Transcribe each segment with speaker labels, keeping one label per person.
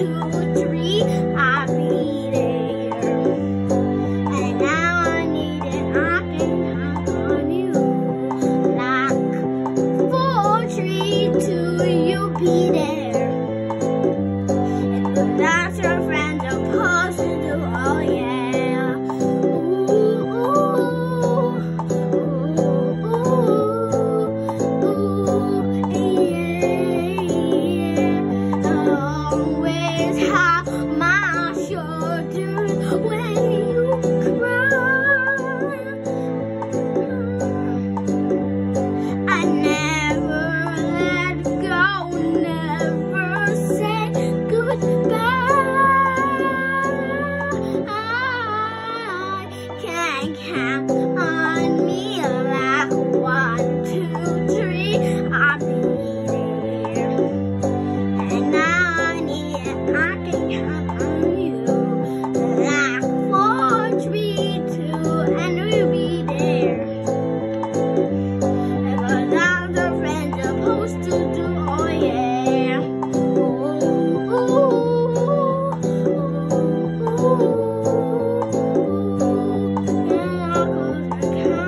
Speaker 1: 2, 3, I'll be there. And now I need it, I can count on you. Like 4, 3, 2, you'll be there. And that's your friends are supposed to do, oh yeah. Ooh, ooh, ooh, yeah, yeah. Always have my shoulders when you cry. I never let go, never say goodbye. Can count on me like 1, 2, 3, I'll be there. And now I need it, I can count on you. Like 4, 3, 2, and we'll be there. Because that's the friends are supposed to do, oh yeah. Ooh, ooh, ooh, ooh.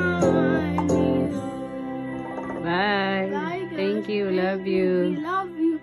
Speaker 2: Bye.
Speaker 1: Bye, guys.
Speaker 2: Thank you. Love you.
Speaker 1: We love you.